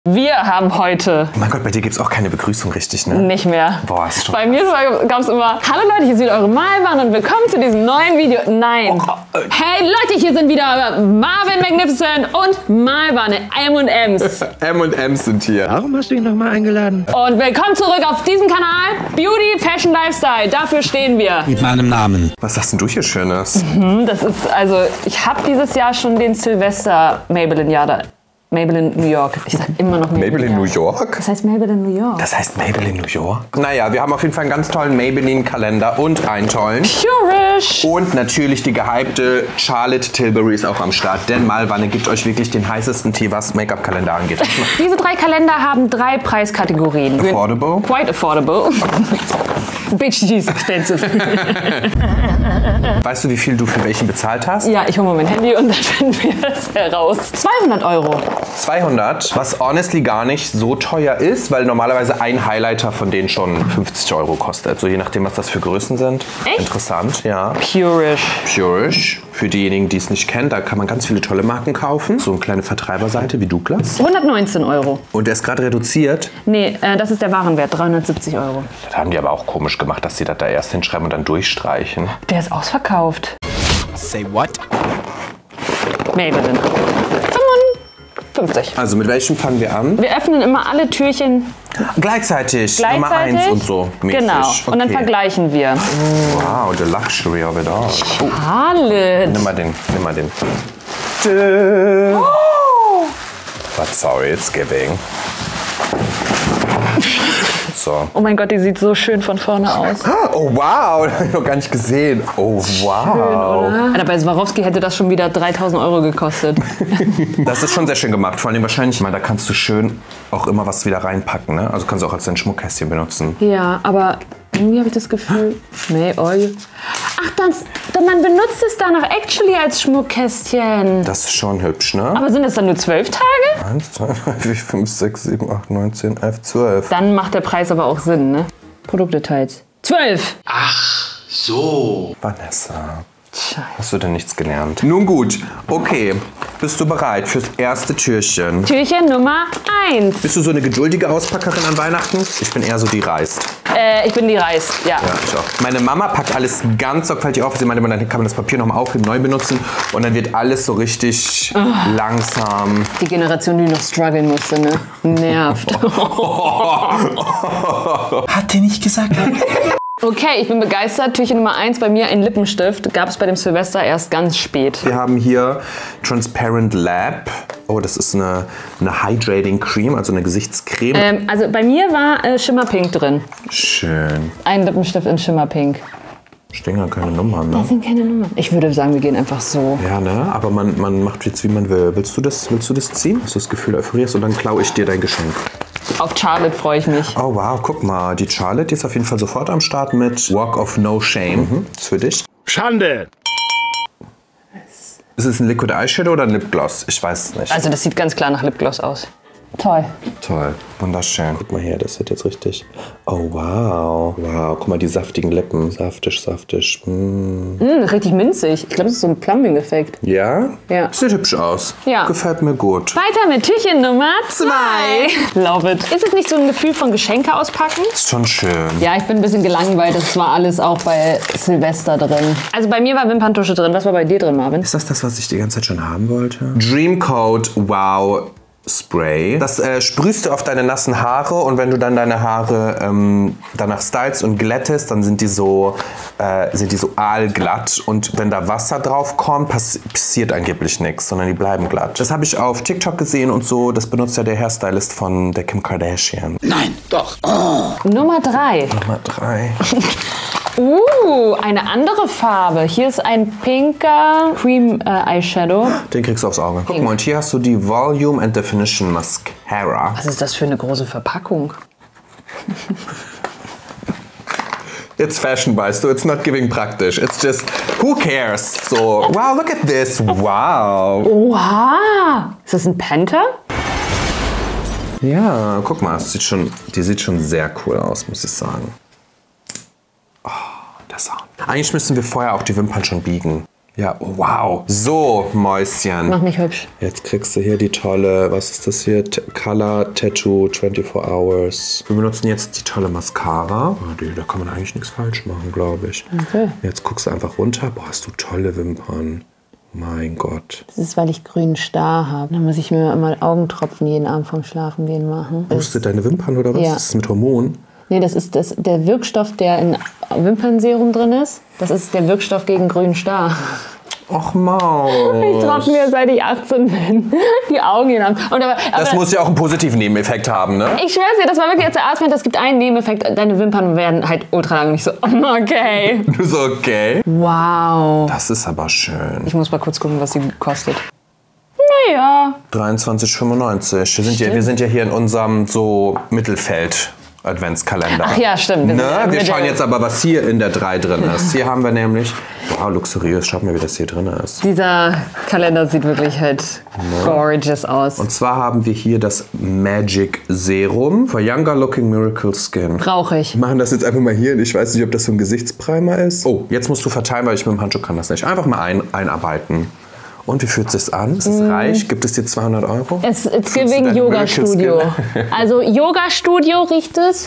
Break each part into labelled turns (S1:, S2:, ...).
S1: Wir haben heute...
S2: Oh mein Gott, bei dir gibt es auch keine Begrüßung richtig, ne?
S1: Nicht mehr.
S2: Boah, ist schon...
S1: Bei mir gab es immer, hallo Leute, hier ist wieder eure Malwan und willkommen zu diesem neuen Video. Nein. Hey Leute, hier sind wieder Marvin Magnificent und Malwan, M&M's.
S2: M&M's sind hier.
S3: Warum hast du ihn nochmal eingeladen?
S1: Und willkommen zurück auf diesem Kanal. Beauty, Fashion, Lifestyle. Dafür stehen wir.
S3: Mit meinem Namen.
S2: Was hast denn du hier Schönes?
S1: Das ist, also, ich habe dieses Jahr schon den Silvester Maybelline-Jahr da. Maybelline New York. Ich sag immer noch
S2: Maybelline New York?
S1: Das heißt Maybelline New York.
S2: Das heißt Maybelline New York? Naja, wir haben auf jeden Fall einen ganz tollen Maybelline-Kalender und einen tollen.
S1: Purish.
S2: Und natürlich die gehypte Charlotte Tilbury ist auch am Start. Denn Malwan gibt euch wirklich den heißesten Tee, was Make-up-Kalender angeht.
S1: Diese 3 Kalender haben 3 Preiskategorien.
S2: Affordable?
S1: Quite affordable. Bitch, she's expensive.
S2: Weißt du, wie viel du für welchen bezahlt hast?
S1: Ja, ich hole mal mein Handy und dann finden wir das heraus. 200 Euro.
S2: 200, was honestly gar nicht so teuer ist, weil normalerweise ein Highlighter von denen schon 50 Euro kostet. So je nachdem, was das für Größen sind.
S1: Echt?
S2: Interessant, ja.
S1: Purish.
S2: Purish, für diejenigen, die es nicht kennen, da kann man ganz viele tolle Marken kaufen. So eine kleine Vertreiberseite wie Douglas.
S1: 119 Euro.
S2: Und der ist gerade reduziert.
S1: Nee, das ist der Warenwert, 370 Euro.
S2: Das haben die aber auch komisch gemacht, dass sie das da erst hinschreiben und dann durchstreichen.
S1: Der ist ausverkauft.
S3: Say what?
S1: Maybelline. 55.
S2: Also mit welchem fangen wir an?
S1: Wir öffnen immer alle Türchen
S2: Gleichzeitig. Nummer 1 und so mäßig.
S1: Genau. Und dann
S2: Okay.
S1: vergleichen wir.
S2: Wow, the luxury of it all.
S1: Charlotte.
S2: Nimm mal den, nimm mal den.
S1: Oh.
S2: But sorry, it's giving. So.
S1: Oh mein Gott, die sieht so schön von vorne aus.
S2: Oh wow, das habe ich noch gar nicht gesehen. Oh wow.
S1: Alter, bei Swarovski hätte das schon wieder 3000 Euro gekostet.
S2: Das ist schon sehr schön gemacht. Vor allem wahrscheinlich, da kannst du schön auch immer was wieder reinpacken. Ne? Also kannst du auch als dein Schmuckkästchen benutzen.
S1: Ja, aber irgendwie habe ich das Gefühl, May Oil. Ach, man benutzt es danach actually als Schmuckkästchen.
S2: Das ist schon hübsch, ne?
S1: Aber sind es dann nur 12 Tage?
S2: 1, 2, 3, 4, 5, 6, 7, 8, 9, 10, 11, 12.
S1: Dann macht der Preis aber auch Sinn, ne? Produktdetails. 12!
S3: Ach so.
S2: Vanessa,
S1: Scheiße.
S2: hast du denn nichts gelernt? Nun gut, okay. Bist du bereit fürs erste Türchen?
S1: Türchen Nummer 1.
S2: Bist du so eine geduldige Auspackerin an Weihnachten? Ich bin eher so die Reist.
S1: Ich bin die Reis, ja.
S2: Ja, ich auch. Meine Mama packt alles ganz sorgfältig auf. Sie meinte, dann kann man das Papier nochmal aufheben, neu benutzen. Und dann wird alles so richtig langsam.
S1: Die Generation, die noch strugglen musste, ne? Nervt.
S3: Hat der nicht gesagt?
S1: Okay, ich bin begeistert. Türchen Nummer 1 bei mir, ein Lippenstift. Gab es bei dem Silvester erst ganz spät.
S2: Wir haben hier Transparent Lab. Oh, das ist eine Hydrating Cream, also eine Gesichtscreme.
S1: Also bei mir war Schimmerpink drin.
S2: Schön.
S1: Ein Lippenstift in Schimmerpink.
S2: Stehen ja keine Nummern,
S1: Das
S2: ne?
S1: sind keine Nummern. Ich würde sagen, wir gehen einfach so.
S2: Ja, ne? Aber man macht jetzt, wie man will. Willst du das ziehen? Hast du das Gefühl, euphorierst und dann klaue ich dir dein Geschenk.
S1: Auf Charlotte freue ich mich.
S2: Oh wow, guck mal, die Charlotte die ist auf jeden Fall sofort am Start mit Walk of No Shame. Ist für dich.
S3: Schande.
S2: Ist es ein Liquid Eyeshadow oder ein Lipgloss? Ich weiß es nicht.
S1: Also das sieht ganz klar nach Lipgloss aus. Toll.
S2: Toll, wunderschön. Guck mal hier, das wird jetzt richtig. Oh wow, wow, guck mal die saftigen Lippen, saftig, saftig.
S1: Richtig minzig. Ich glaube, das ist so ein Plumbing-Effekt.
S2: Ja?
S1: Ja.
S2: Sieht hübsch aus.
S1: Ja.
S2: Gefällt mir gut.
S1: Weiter mit Türchen Nummer 2. Love it. Ist es nicht so ein Gefühl von Geschenke auspacken?
S2: Ist schon schön.
S1: Ja, ich bin ein bisschen gelangweilt. Das war alles auch bei Silvester drin. Also bei mir war Wimperntusche drin. Was war bei dir drin, Marvin?
S2: Ist das, was ich die ganze Zeit schon haben wollte? Dreamcoat Wow Spray. Das sprühst du auf deine nassen Haare und wenn du dann deine Haare danach stylst und glättest, dann sind die so aalglatt und wenn da Wasser drauf kommt, passiert angeblich nichts, sondern die bleiben glatt. Das habe ich auf TikTok gesehen und so, das benutzt ja der Hairstylist von der Kim Kardashian.
S3: Nein, doch. Oh.
S1: Nummer 3.
S2: Nummer 3.
S1: Eine andere Farbe. Hier ist ein pinker Cream Eyeshadow.
S2: Den kriegst du aufs Auge. Guck mal, und hier hast du die Volume and Definition Mascara.
S1: Was ist das für eine große Verpackung?
S2: It's fashion, weißt du. It's not giving praktisch. It's just, who cares? So, wow, look at this. Wow.
S1: Oha! Ist das ein Panther?
S2: Ja, guck mal, die sieht schon sehr cool aus, muss ich sagen. Oh, der Sound. Eigentlich müssen wir vorher auch die Wimpern schon biegen. Ja, wow. So, Mäuschen.
S1: Mach mich hübsch.
S2: Jetzt kriegst du hier die tolle, was ist das hier? Color Tattoo 24 Hours. Wir benutzen jetzt die tolle Mascara. Da kann man eigentlich nichts falsch machen, glaube ich.
S1: Okay.
S2: Jetzt guckst du einfach runter. Boah, hast du tolle Wimpern. Mein Gott.
S1: Das ist, weil ich grünen Star habe. Dann muss ich mir immer Augentropfen jeden Abend vorm Schlafengehen machen.
S2: Pustet deine Wimpern oder was?
S1: Ja.
S2: Das ist mit Hormonen?
S1: Nee, das ist der Wirkstoff, der in Wimpernserum drin ist. Das ist der Wirkstoff gegen grünen Star.
S2: Och, Maus.
S1: Ich tropfe mir, seit ich 18 bin, die Augen hinein.
S2: Das muss ja auch einen positiven Nebeneffekt haben, ne?
S1: Ich schwör's dir, das war wirklich, als der Arzt meinte, es gibt einen Nebeneffekt. Deine Wimpern werden halt ultra lang. Und ich so, okay.
S2: Du so, okay.
S1: Wow.
S2: Das ist aber schön.
S1: Ich muss mal kurz gucken, was sie kostet. Naja.
S2: 23,95. Wir sind ja hier in unserem so Mittelfeld. Adventskalender.
S1: Ach ja, stimmt.
S2: Wir schauen jetzt aber, was hier in der 3 drin ist. Hier haben wir nämlich, wow, luxuriös, schaut mal, wie das hier drin ist.
S1: Dieser Kalender sieht wirklich halt gorgeous aus.
S2: Und zwar haben wir hier das Magic Serum for Younger Looking Miracle Skin.
S1: Brauche ich.
S2: Wir machen das jetzt einfach mal hier. Ich weiß nicht, ob das so ein Gesichtsprimer ist. Oh, jetzt musst du verteilen, weil ich mit dem Handschuh kann das nicht. Einfach mal einarbeiten. Und wie fühlt es sich an? Ist es reich? Gibt es dir 200 Euro?
S1: It's giving Yoga Studio. Also Yoga Studio riecht es.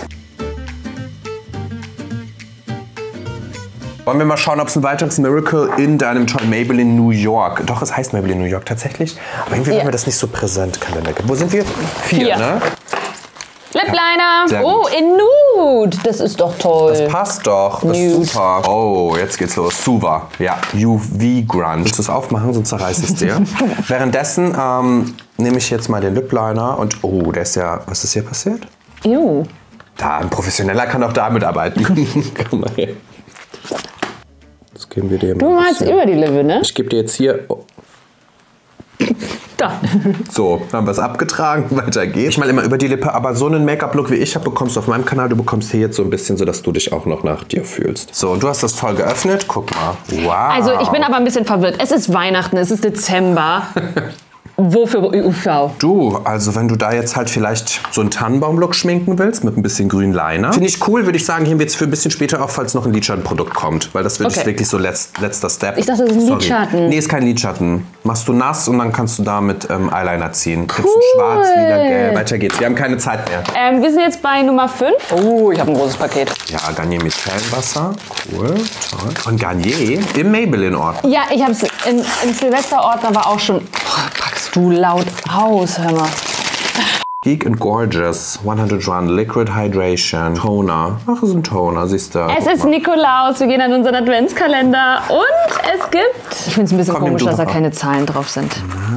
S2: Wollen wir mal schauen, ob es ein weiteres Miracle in deinem tollen Maybelline New York. Doch, es heißt Maybelline New York tatsächlich. Aber irgendwie haben wir das nicht so präsent, Kalender. Wo sind wir? 4, ne?
S1: Lip Liner.
S2: Sehr
S1: Oh,
S2: gut.
S1: in Nude. Das ist doch toll.
S2: Das passt doch. Das ist
S1: Nude.
S2: super. Oh, jetzt geht's los. Super. Ja. UV Grunge. Willst du es aufmachen, sonst zerreiß ich es dir. Währenddessen nehme ich jetzt mal den Lip Liner und oh, der ist ja. Was ist hier passiert?
S1: Ew.
S2: Da, ein Professioneller kann auch damit arbeiten. Komm mal her. Das geben wir dir mal.
S1: Du malst über die Lippe, ne?
S2: Ich gebe dir jetzt hier. Oh.
S1: Da.
S2: So, haben wir es abgetragen, weiter geht's. Ich mal immer über die Lippe, aber so einen Make-up-Look wie ich habe, bekommst du auf meinem Kanal. Du bekommst hier jetzt so ein bisschen, so dass du dich auch noch nach dir fühlst. So, du hast das toll geöffnet. Guck mal. Wow.
S1: Also ich bin aber ein bisschen verwirrt. Es ist Weihnachten, es ist Dezember. Wofür UV?
S2: Du, also wenn du da jetzt halt vielleicht so einen Tannenbaum-Look schminken willst, mit ein bisschen grünen Liner. Finde ich cool, würde ich sagen, heben wir jetzt für ein bisschen später auf, falls noch ein Lidschattenprodukt kommt. Weil das wird wirklich so letzter Step.
S1: Ich dachte, das ist ein Lidschatten.
S2: Nee, ist kein Lidschatten. Machst du nass und dann kannst du da mit Eyeliner ziehen. Kriegst du schwarz, lila, gelb. Weiter geht's. Wir haben keine Zeit mehr.
S1: Wir sind jetzt bei Nummer 5. Oh, ich habe ein großes Paket.
S2: Ja, Garnier Micellenwasser. Cool, toll. Von Garnier im Maybelline-Ort.
S1: Ja, ich habe es im Silvesterordner war auch schon. Oh, packst du laut aus, hör mal.
S2: Geek and Gorgeous 101 Liquid Hydration Toner. Ach, es ist ein Toner, siehst du.
S1: Es ist Nikolaus, wir gehen an unseren Adventskalender und es gibt... Ich finde es ein bisschen
S2: Komm,
S1: komisch,
S2: nimm du
S1: dass da
S2: doch
S1: keine Zahlen drauf sind.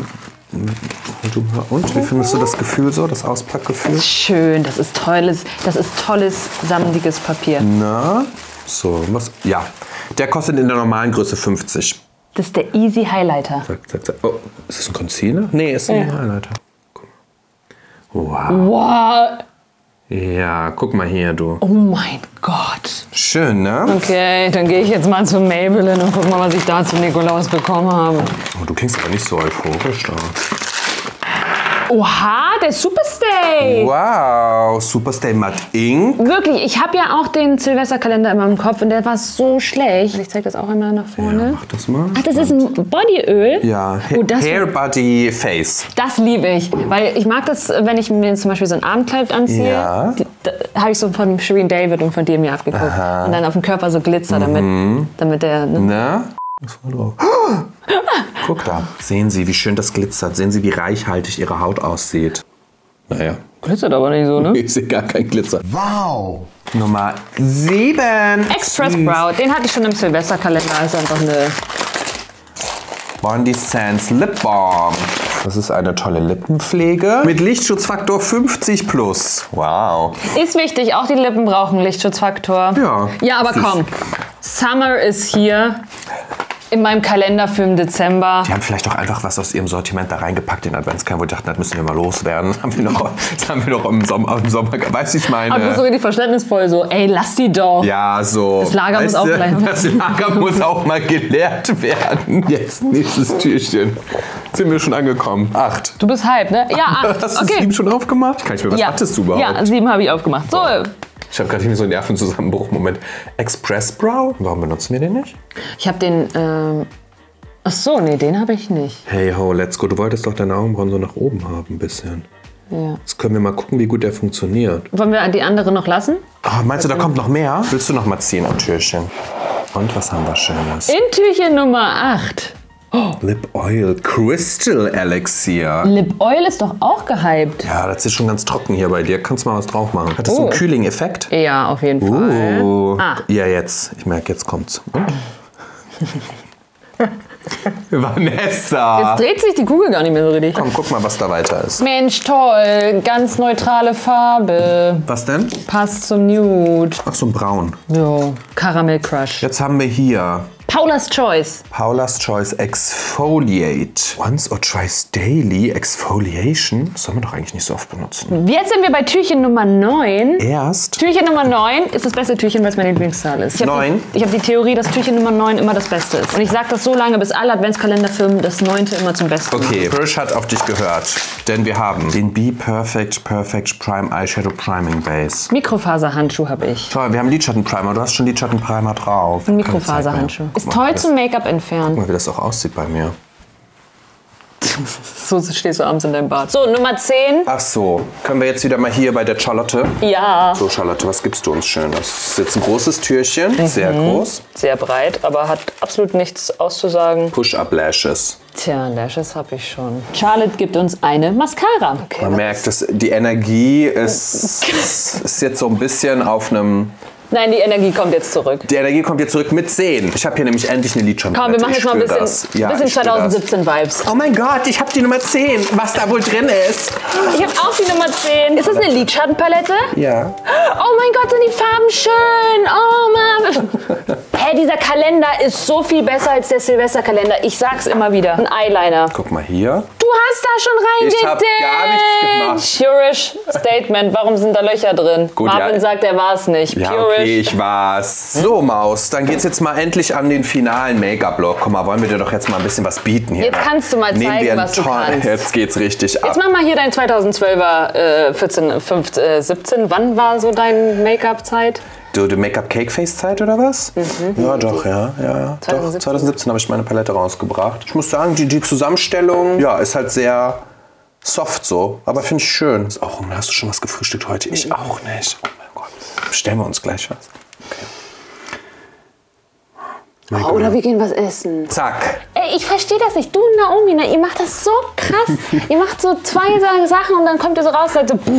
S2: Und wie findest du das Gefühl so, das Auspackgefühl?
S1: Schön, das ist tolles, sammelndes Papier.
S2: Na, so, was? Ja, der kostet in der normalen Größe 50.
S1: Das ist der Easy Highlighter.
S2: Zack. Oh, ist das ein Concealer? Nee, ist ein Highlighter. Wow.
S1: Wow,
S2: Ja, guck mal hier, du.
S1: oh mein Gott.
S2: Schön, ne?
S1: Okay, dann gehe ich jetzt mal zu Maybelline und guck mal, was ich da zum Nikolaus bekommen habe.
S2: Oh, du klingst aber nicht so euphorisch da.
S1: Oha, der Superstay.
S2: Wow, Superstay Matte Ink.
S1: Wirklich, ich habe ja auch den Silvesterkalender in meinem Kopf und der war so schlecht. Ich zeige das auch einmal nach vorne.
S2: Mach das mal.
S1: Ach, das ist ein Bodyöl?
S2: Ja,
S1: Oh, das-
S2: Hair, Body, Face.
S1: Das liebe ich, weil ich mag das, wenn ich mir zum Beispiel so ein Abendkleid anziehe.
S2: Ja.
S1: Da habe ich so von Shireen David und von dir mir abgeguckt. Und dann auf dem Körper so Glitzer, damit der...
S2: Ne? Was war drauf? Guck da. Sehen Sie, wie schön das glitzert. Sehen Sie, wie reichhaltig Ihre Haut aussieht. Naja,
S1: Glitzert aber nicht so, ne?
S2: ich sehe gar kein Glitzer.
S3: Wow.
S2: Nummer 7.
S1: Express Brow, den hatte ich schon im Silvesterkalender. Ist einfach eine...
S2: Bondi Sands Lip Balm. Das ist eine tolle Lippenpflege mit Lichtschutzfaktor 50 plus. Wow.
S1: Ist wichtig, auch die Lippen brauchen Lichtschutzfaktor.
S2: Ja.
S1: Ja, aber
S2: Süß.
S1: komm. Summer ist hier. In meinem Kalender für den Dezember.
S2: Die haben vielleicht auch einfach was aus ihrem Sortiment da reingepackt in den Adventskalender, wo die dachten, das müssen wir mal loswerden. Das haben wir noch im Sommer, weißt du, ich meine.
S1: Aber du bist so richtig verständnisvoll, so, ey, lass die doch.
S2: Ja, so.
S1: Das Lager muss
S2: weißt
S1: auch
S2: du,
S1: bleiben.
S2: Das Lager muss auch mal geleert werden. Jetzt, nächstes Türchen. Sind wir schon angekommen. 8.
S1: Du bist hype, ne? Ja, 8.
S2: Hast du
S1: Okay.
S2: 7 schon aufgemacht? Kann ich mir, was
S1: Ja.
S2: hattest du überhaupt?
S1: Ja, 7 habe ich aufgemacht. So,
S2: Ich habe gerade hier so einen Nervenzusammenbruch. Moment. Express Brow? Warum benutzen wir den nicht?
S1: ich habe den Ach so, nee, den habe ich nicht.
S2: Hey ho, let's go. Du wolltest doch deine Augenbrauen so nach oben haben ein bisschen.
S1: Ja.
S2: Jetzt können wir mal gucken, wie gut der funktioniert.
S1: Wollen wir die andere noch lassen?
S2: Oh, meinst du, da kommt noch mehr? Willst du noch mal ziehen am Türchen? Und was haben wir Schönes?
S1: In Türchen Nummer 8.
S2: Lip Oil Crystal Elixir.
S1: Lip Oil ist doch auch gehypt.
S2: Ja, das ist schon ganz trocken hier bei dir. Kannst mal was drauf machen. Hat das so einen Kühling-Effekt?
S1: Ja, auf jeden Fall.
S2: Ja, jetzt. Ich merke, jetzt kommt's. Vanessa!
S1: Jetzt dreht sich die Kugel gar nicht mehr so richtig.
S2: Komm, guck mal, was da weiter ist.
S1: Mensch, toll. Ganz neutrale Farbe.
S2: Was denn?
S1: Passt zum Nude.
S2: Ach, so ein Braun.
S1: Jo, Caramel Crush.
S2: Jetzt haben wir hier
S1: Paula's Choice.
S2: Paula's Choice Exfoliate. Once or twice daily Exfoliation. Das soll man doch eigentlich nicht so oft benutzen.
S1: Jetzt sind wir bei Türchen Nummer 9.
S2: Erst
S1: Türchen Nummer 9 ist das beste Türchen, weil es meine Lieblingszahl ist. Ich habe die Theorie, dass Türchen Nummer 9 immer das Beste ist. Und ich sage das so lange, bis alle Adventskalenderfirmen das 9. immer zum Besten machen.
S2: Okay, Pirsch hat auf dich gehört. Denn wir haben den Be Perfect Prime Eyeshadow Priming Base.
S1: Mikrofaserhandschuh habe ich.
S2: Toll, wir haben Lidschattenprimer. Du hast schon Lidschattenprimer drauf.
S1: Ein Mikrofaserhandschuh. Ist toll zum Make-up entfernen.
S2: Guck mal, wie das auch aussieht bei mir.
S1: So stehst du abends in deinem Bad. So, Nummer 10.
S2: Ach so, können wir jetzt wieder mal hier bei der Charlotte?
S1: Ja.
S2: So, Charlotte, was gibst du uns schön? Das ist jetzt ein großes Türchen, sehr groß.
S1: Sehr breit, aber hat absolut nichts auszusagen.
S2: Push-Up Lashes.
S1: Tja, Lashes habe ich schon. Charlotte gibt uns eine Mascara. Okay,
S2: Man merkt, dass die Energie ist jetzt so ein bisschen auf einem...
S1: Nein, die Energie kommt jetzt zurück.
S2: Die Energie kommt jetzt zurück mit 10. Ich habe hier nämlich endlich eine Lidschattenpalette.
S1: Komm, wir machen jetzt mal ein bisschen,
S2: bisschen
S1: 2017-Vibes.
S2: Oh mein Gott, ich habe die Nummer 10. Was da wohl drin ist?
S1: Ich habe auch die Nummer 10. Ist das eine Lidschattenpalette?
S2: Ja.
S1: Oh mein Gott, sind die Farben schön. Oh Mann. Hä, dieser Kalender ist so viel besser als der Silvesterkalender. Ich sag's immer wieder. Ein Eyeliner.
S2: Guck mal hier.
S1: Du hast da schon
S2: Ich
S1: reingedickt.
S2: hab gar nichts gemacht.
S1: Purish Statement. Warum sind da Löcher drin?
S2: Gut,
S1: Marvin
S2: ja.
S1: sagt, er war's nicht.
S2: Ja,
S1: Purish.
S2: okay, ich war's. So, Maus, dann geht's jetzt mal endlich an den finalen Make-up-Block. Komm mal, wollen wir dir doch jetzt mal ein bisschen was bieten hier.
S1: Jetzt kannst du mal
S2: Nehmen
S1: zeigen,
S2: wir einen
S1: was du
S2: Ton.
S1: kannst.
S2: Jetzt geht's richtig ab.
S1: Jetzt mach mal hier dein 2012er 14, 15, 17. Wann war so deine Make-up-Zeit?
S2: Die Make-up-Cake-Face-Zeit oder was? Ja, doch, ja.
S1: 2017.
S2: Doch, 2017 habe ich meine Palette rausgebracht. Ich muss sagen, die Zusammenstellung, ja, ist halt sehr soft so, aber finde ich schön. Ist auch, hast du schon was gefrühstückt heute? Ich auch nicht. Oh mein Gott. Bestellen wir uns gleich was. Okay.
S1: Oh, oder wir gehen was essen.
S2: Zack.
S1: Ey, ich verstehe das nicht. Du und Naomi, ne, ihr macht das so krass. Ihr macht so zwei Sachen und dann kommt ihr so raus und seid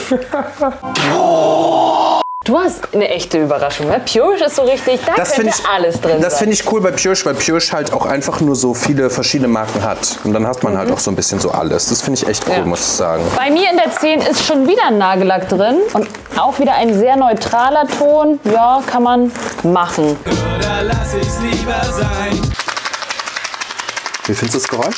S1: so Du hast eine echte Überraschung, ne? Purish ist so richtig, da könnte alles drin sein.
S2: Das finde ich cool bei Purish, weil Purish halt auch einfach nur so viele verschiedene Marken hat. Und dann hat man halt auch so ein bisschen so alles. Das finde ich echt cool, muss ich sagen.
S1: Bei mir in der 10 ist schon wieder ein Nagellack drin. Und auch wieder ein sehr neutraler Ton. Ja, kann man machen.
S3: Oder lass ich's lieber sein.
S2: Wie findest du das Geräusch?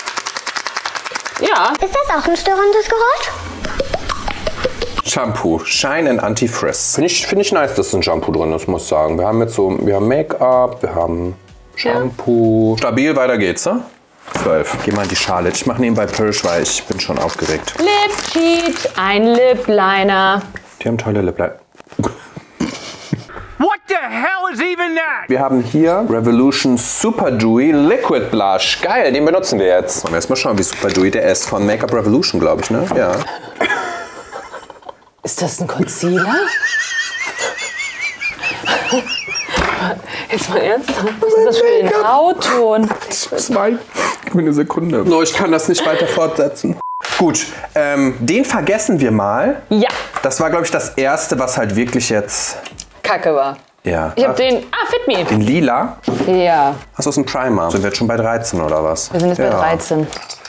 S1: Ja.
S4: Ist das auch ein störendes Geräusch?
S2: Shampoo, Shine and Anti-Frizz. Finde ich nice, dass ein Shampoo drin ist, muss ich sagen. Wir haben jetzt so, wir haben Make-up, wir haben Shampoo. Stabil, weiter geht's, ne? 12. Geh mal in die Charlotte. Ich mache nebenbei Purish, weil ich bin schon aufgeregt.
S1: Lip Cheat, ein Lip Liner.
S2: Die haben tolle Lip Liner.
S3: What the hell is even that?
S2: Wir haben hier Revolution Super Dewy Liquid Blush. Geil, den benutzen wir jetzt. Wollen wir erstmal schauen, wie Super Dewy der ist. Von Make-up Revolution, glaube ich, ne? Ja.
S1: Ist das ein Concealer? Jetzt mal ernsthaft? Was ist das für ein Hautton?
S2: Gib mir eine Sekunde. No, ich kann das nicht weiter fortsetzen. Gut, den vergessen wir mal.
S1: Ja.
S2: Das war, glaube ich, das erste, was halt wirklich jetzt...
S1: Kacke war.
S2: Ja.
S1: Ich hab den... Fit Me.
S2: Den lila?
S1: Ja.
S2: Hast du aus dem Primer? Sind wir jetzt schon bei 13 oder was?
S1: Wir sind jetzt bei 13.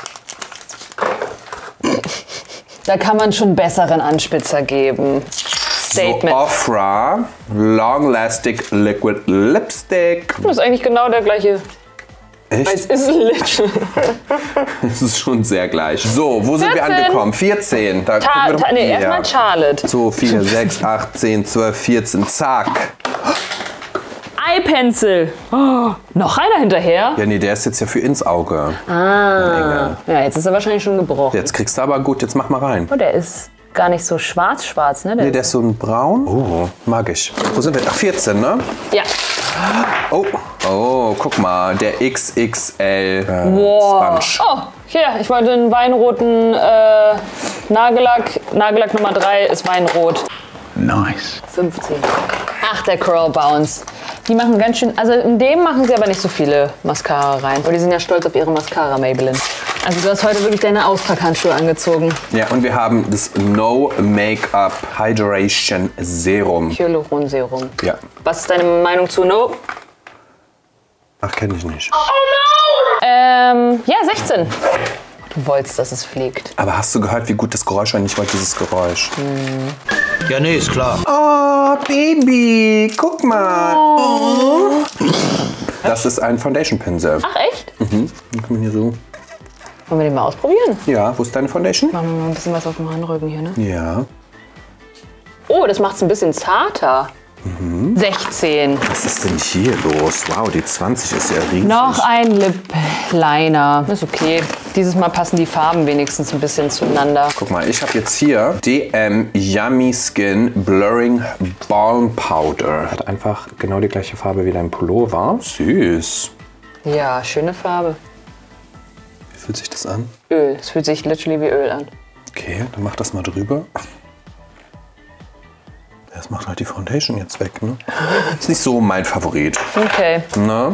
S1: Da kann man schon besseren Anspitzer geben. Statement.
S2: So, Ofra Long Lasting Liquid Lipstick.
S1: Das ist eigentlich genau der gleiche.
S2: Echt?
S1: Es ist lit.
S2: Das ist schon sehr gleich. So, wo sind wir
S1: 14.
S2: angekommen? 14. Da gucken wir doch-
S1: Nee,
S2: Ja.
S1: erstmal Charlotte.
S2: So, 4, 6, 8, 10, 12, 14. Zack.
S1: Eye Pencil. Oh, noch einer hinterher.
S2: Ja, nee, der ist jetzt ja für ins Auge.
S1: Ja, jetzt ist er wahrscheinlich schon gebrochen.
S2: Jetzt kriegst du aber gut, jetzt mach mal rein.
S1: Oh, der ist gar nicht so schwarz-schwarz, ne?
S2: Nee, der ist so ein braun. Oh, mag ich. Wo sind wir? Ach, 14, ne?
S1: Ja.
S2: Oh, guck mal, der XXL
S1: Wow.
S2: Sponge.
S1: Oh, hier, ich wollte einen weinroten Nagellack. Nagellack Nummer 3 ist weinrot.
S3: Nice.
S1: 15. Ach, der Curl Bounce. Die machen ganz schön, also in dem machen sie aber nicht so viele Mascara rein. Weil die sind ja stolz auf ihre Mascara, Maybelline. Also du hast heute wirklich deine Auspackhandschuhe angezogen.
S2: Ja, und wir haben das No Make-up Hydration Serum.
S1: Hyaluron Serum.
S2: Ja.
S1: Was ist deine Meinung zu No?
S2: Ach, kenne ich nicht.
S1: Ja, 16. Du wolltest, dass es fliegt.
S2: Aber hast du gehört, wie gut das Geräusch war? Ich wollte dieses Geräusch.
S3: Ja, nee, ist klar.
S2: Oh, Baby, guck mal. Oh. Das ist ein Foundation-Pinsel.
S1: Ach, echt?
S2: Dann kann man hier so.
S1: Wollen wir den mal ausprobieren?
S2: Ja, wo ist deine Foundation?
S1: Machen wir mal ein bisschen was auf dem Handrücken hier, ne?
S2: Ja.
S1: Oh, das macht es ein bisschen zarter. 16.
S2: Was ist denn hier los? Wow, die 20 ist ja riesig.
S1: Noch ein Lip Liner. Ist okay. Dieses Mal passen die Farben wenigstens ein bisschen zueinander.
S2: Guck mal, ich habe jetzt hier DM Yummy Skin Blurring Balm Powder. Hat einfach genau die gleiche Farbe wie dein Pullover. Süß.
S1: Ja, schöne Farbe.
S2: Wie fühlt sich das an?
S1: Öl. Es fühlt sich literally wie Öl an.
S2: Okay, dann mach das mal drüber. Das macht halt die Foundation jetzt weg, ne? Ist nicht so mein Favorit.
S1: Okay.
S2: Na?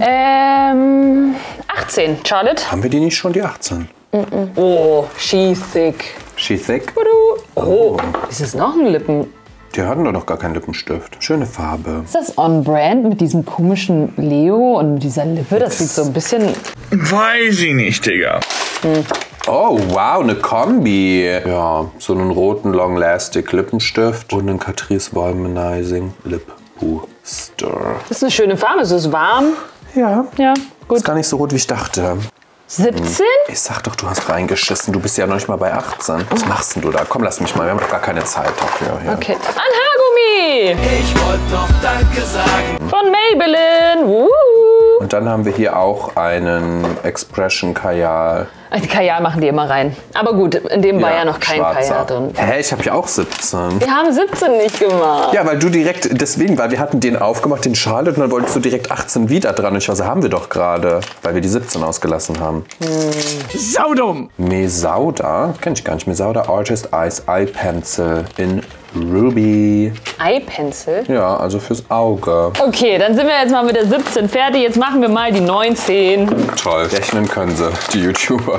S1: 18. Charlotte?
S2: Haben wir die nicht schon, die 18?
S1: Oh, she thick.
S2: She thick?
S1: Oh, ist das noch ein Lippen?
S2: Die hatten doch noch gar keinen Lippenstift. Schöne Farbe.
S1: Ist das on-brand mit diesem komischen Leo und dieser Lippe? Das sieht so ein bisschen...
S3: Weiß ich nicht, Digga.
S2: Oh, wow, eine Kombi. Ja, so einen roten Long-Lastic Lippenstift und einen Catrice Volumizing Lip Booster.
S1: Das ist eine schöne Farbe. Es ist warm.
S2: Ja,
S1: Ja,
S2: ist
S1: gut.
S2: gar nicht so rot, wie ich dachte.
S1: 17?
S2: Ich sag doch, du hast reingeschissen. Du bist ja noch nicht mal bei 18. Was machst denn du da? Komm, lass mich mal. Wir haben doch gar keine Zeit dafür. Hier.
S1: Okay. Ein Haargummi
S3: Ich wollte noch Danke sagen.
S1: von Maybelline.
S2: Und dann haben wir hier auch einen Expression Kajal.
S1: Die Kajal machen die immer rein. Aber gut, in dem war ja noch kein Kajal drin.
S2: Hä, ich habe ja auch 17.
S1: Wir haben 17 nicht gemacht.
S2: Ja, weil du direkt, deswegen, weil wir hatten den aufgemacht, den Charlotte, und dann wolltest du direkt 18 wieder dran. Und ich war so, haben wir doch gerade, weil wir die 17 ausgelassen haben.
S3: Saudumm.
S2: Mesauda, kenn ich gar nicht. Mesauda Artist Eyes Eye Pencil in Ruby.
S1: Eye-Pencil?
S2: Ja, also fürs Auge.
S1: Okay, dann sind wir jetzt mal mit der 17 fertig. Jetzt machen wir mal die 19.
S2: Toll. Rechnen können sie, die YouTuber.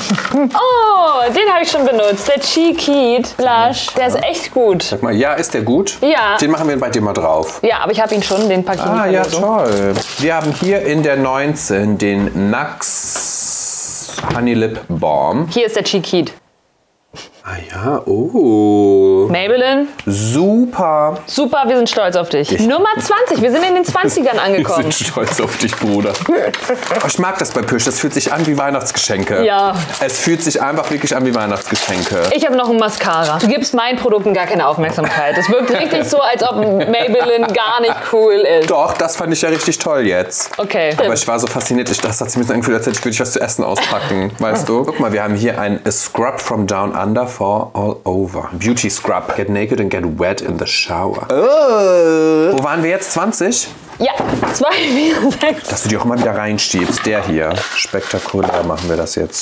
S1: Oh, den habe ich schon benutzt. Der Cheeky Blush. Der ist echt gut.
S2: Sag mal, ja, ist der gut?
S1: Ja.
S2: Den machen wir bei dir mal drauf.
S1: Ja, aber ich habe ihn schon, den packe ich in die
S2: Ah, ja,
S1: Verlosung.
S2: toll. Wir haben hier in der 19 den NAX Honey Lip Balm.
S1: Hier ist der Cheeky.
S2: Ah ja, oh.
S1: Maybelline,
S2: Super.
S1: super, wir sind stolz auf dich. Nummer 20, wir sind in den 20ern
S2: Wir
S1: angekommen.
S2: sind stolz auf dich, Bruder. Oh, ich mag das bei Püsch. Das fühlt sich an wie Weihnachtsgeschenke.
S1: Ja.
S2: Es fühlt sich einfach wirklich an wie Weihnachtsgeschenke.
S1: Ich habe noch ein Mascara. Du gibst meinen Produkten gar keine Aufmerksamkeit. Es wirkt richtig so, als ob Maybelline gar nicht cool ist.
S2: Doch, das fand ich ja richtig toll jetzt.
S1: Okay.
S2: Aber ich war so fasziniert. Das hat sich mir so angefühlt, als hätte ich was zu essen auspacken. Weißt du? Guck mal, wir haben hier ein Scrub from Down Under for all over. Beauty Scrub. Get naked and get wet in the shower. Wo waren wir jetzt? 20?
S1: Ja, 2, 4, 6.
S2: Dass du die auch mal wieder reinschiebst. Der hier. Spektakulär machen wir das jetzt.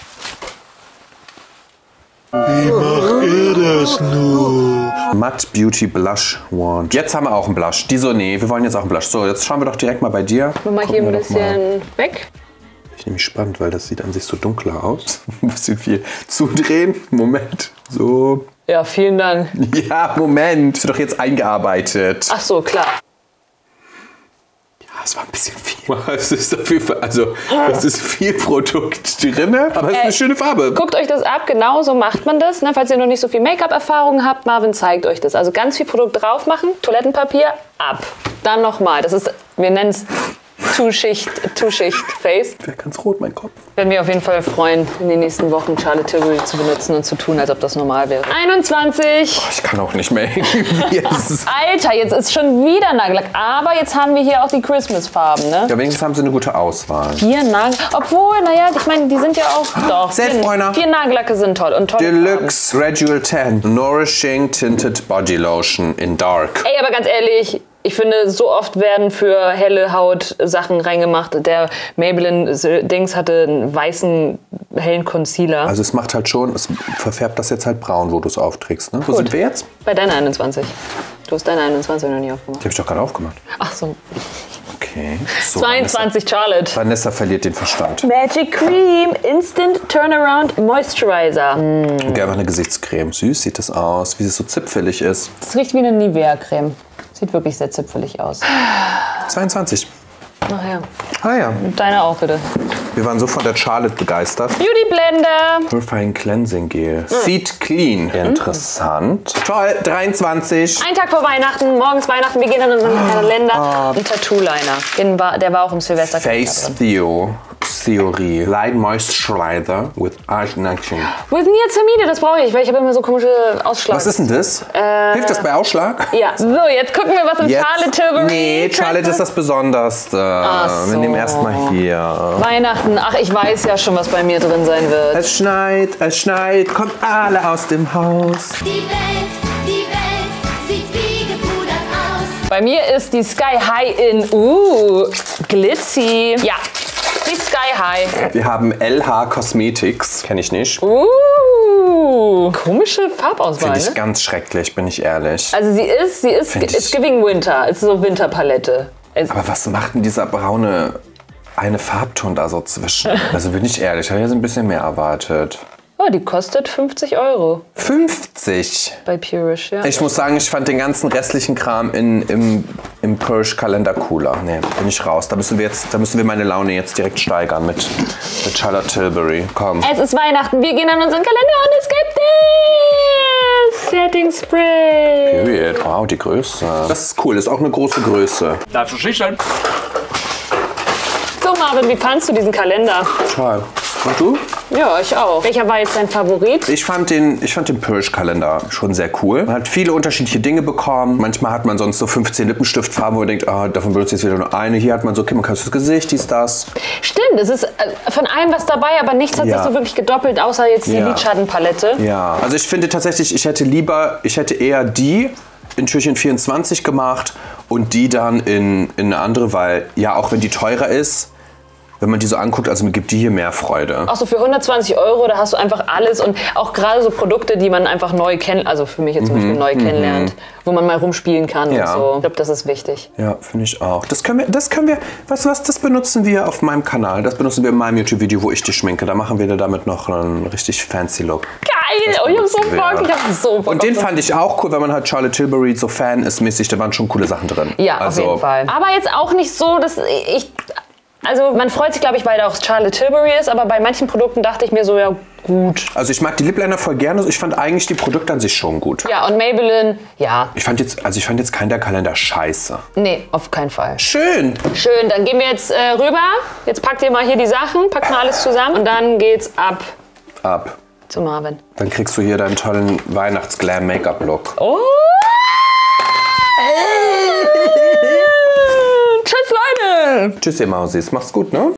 S5: Wie macht ihr das nur?
S2: Matte Beauty Blush Wand. Jetzt haben wir auch einen Blush. Die so, nee, wir wollen jetzt auch einen Blush. So, jetzt schauen wir doch direkt mal bei dir.
S1: Mal hier
S2: Gucken
S1: ein
S2: wir doch mal.
S1: bisschen weg.
S2: Ich nehme mich spannend, weil das sieht an sich so dunkler aus. Ein bisschen viel zudrehen. Moment. So.
S1: Ja, vielen Dank.
S2: Ja, Moment. Ist doch jetzt eingearbeitet.
S1: Ach so, klar.
S2: Ja, es war ein bisschen viel. Es ist auf jeden Fall, also, es ist viel Produkt drin, aber es ist eine schöne Farbe.
S1: Guckt euch das ab, genau so macht man das. Ne? Falls ihr noch nicht so viel Make-up-Erfahrung habt, Marvin zeigt euch das. Also ganz viel Produkt drauf machen, Toilettenpapier ab. Dann nochmal. Das ist, wir nennen es Two-Schicht-Face.
S2: Wäre ganz rot, mein Kopf.
S1: Werden wir auf jeden Fall freuen, in den nächsten Wochen Charlotte Tilbury zu benutzen und zu tun, als ob das normal wäre. 21.
S2: Ich kann auch nicht mehr. Yes.
S1: Alter, jetzt ist schon wieder Nagellack. Aber jetzt haben wir hier auch die Christmas-Farben, ne?
S2: Ja, wenigstens haben sie eine gute Auswahl.
S1: 4 Nagellack. Obwohl, naja, ich meine, die sind ja auch... Doch,
S2: Selbstbräuner.
S1: 4 Nagellacke sind toll und toll.
S2: Deluxe Gradual 10 Nourishing Tinted Body Lotion in Dark.
S1: Ey, aber ganz ehrlich, Ich finde, so oft werden für helle Haut Sachen reingemacht. Der Maybelline-Dings hatte einen weißen, hellen Concealer.
S2: Also es macht halt schon, es verfärbt das jetzt halt braun, wo du es aufträgst. Ne? Wo sind wir jetzt?
S1: Bei deiner 21. Du hast deine 21 noch nie aufgemacht.
S2: Die habe ich doch gerade aufgemacht.
S1: Ach so.
S2: Okay. So,
S1: 22 Charlotte.
S2: Vanessa verliert den Verstand.
S1: Magic Cream Instant Turnaround Moisturizer.
S2: Und einfach eine Gesichtscreme. Süß sieht das aus, wie es so zipfelig ist.
S1: Das riecht wie eine Nivea-Creme. Sieht wirklich sehr zipfelig aus.
S2: 22.
S1: Ach ja.
S2: Ah ja.
S1: Und deine auch bitte.
S2: Wir waren so von der Charlotte begeistert.
S1: Beauty Blender.
S2: Purifying Cleansing Gel. Sieht clean. Interessant. Toll, 23.
S1: Ein Tag vor Weihnachten, morgens Weihnachten, wir gehen in unseren Kalender. Ein Tattoo-Liner. Der war auch im Silvester.
S2: Face Theory. Light Moisturizer with Argination.
S1: With Niacinamide, das brauche ich, weil ich habe immer so komische Ausschlag.
S2: Was ist denn das? Hilft das bei Ausschlag?
S1: Ja. So, jetzt gucken wir, was im Charlotte Tilbury.
S2: Nee, Charlotte ist das Besonderste.
S1: Ach so.
S2: Wir nehmen erstmal hier.
S1: Weihnachten. Ach, ich weiß ja schon, was bei mir drin sein wird.
S2: Es schneit, kommt alle aus dem Haus.
S6: Die Welt sieht wie gepudert aus.
S1: Bei mir ist die Sky High in Glitzy. Ja, die Sky High.
S2: Wir haben LH Cosmetics. Kenne ich nicht.
S1: Komische Farbauswahl.
S2: Finde ich
S1: Ne?
S2: ganz schrecklich, bin ich ehrlich.
S1: Also sie ist it's giving Winter. Ist so Winterpalette.
S2: Aber was macht denn dieser braune eine Farbton da so zwischen? Also bin ich ehrlich, ich habe jetzt ein bisschen mehr erwartet.
S1: Oh, die kostet 50 €.
S2: 50?
S1: Bei Purish, ja.
S2: Ich muss sagen, ich fand den ganzen restlichen Kram im Purge-Kalender cooler. Nee, bin ich raus. Da müssen wir meine Laune jetzt direkt steigern mit Charlotte Tilbury. Komm.
S1: Es ist Weihnachten, wir gehen an unseren Kalender und es gibt das Setting Spray.
S2: Period. Wow, die Größe. Das ist cool, das ist auch eine große Größe.
S3: Dazu schüchtern.
S1: So Marvin, wie fandst du diesen Kalender?
S2: Toll. Und du?
S1: Ja, ich auch. Welcher war jetzt dein Favorit?
S2: Ich fand den Purge-Kalender schon sehr cool. Man hat viele unterschiedliche Dinge bekommen. Manchmal hat man sonst so 15 Lippenstiftfarben, wo man denkt, davon benutze ich jetzt wieder nur eine. Hier hat man so, okay, man kann das Gesicht, dies, das.
S1: Stimmt, es ist von allem was dabei, aber nichts hat sich so wirklich gedoppelt, außer jetzt die Lidschattenpalette.
S2: Ja, also ich finde tatsächlich, ich hätte eher die in Türchen 24 gemacht und die dann in eine andere, weil ja, auch wenn die teurer ist, wenn man die so anguckt, also mir gibt die hier mehr Freude.
S1: Auch so für 120 €, da hast du einfach alles und auch gerade so Produkte, die man einfach neu kennt, also für mich jetzt zum Beispiel neu kennenlernt, wo man mal rumspielen kann und so. Ich glaube, das ist wichtig.
S2: Ja, finde ich auch. Das benutzen wir auf meinem Kanal. Das benutzen wir in meinem YouTube-Video, wo ich dich schminke. Da machen wir damit noch einen richtig fancy Look.
S1: Geil! Oh, ich hab so Bock,
S2: Und den fand ich auch cool, wenn man halt Charlotte Tilbury so Fan ist mäßig, da waren schon coole Sachen drin.
S1: Ja, auf jeden Fall. Aber jetzt auch nicht so, dass also man freut sich, glaube ich, weil da auch Charlotte Tilbury ist, aber bei manchen Produkten dachte ich mir so, ja gut.
S2: Also ich mag die Lip Liner voll gerne, ich fand eigentlich die Produkte an sich schon gut.
S1: Ja, und Maybelline, ja.
S2: Ich fand jetzt keinen der Kalender scheiße.
S1: Nee, auf keinen Fall.
S2: Schön.
S1: Schön, dann gehen wir jetzt rüber. Jetzt packt ihr mal hier die Sachen, packt mal alles zusammen und dann geht's ab zu Marvin.
S2: Dann kriegst du hier deinen tollen Weihnachts-Glam-Make-up-Look.
S1: Oh! Tschüss, Leute!
S2: Tschüss, ihr Mausis. Mach's gut, ne?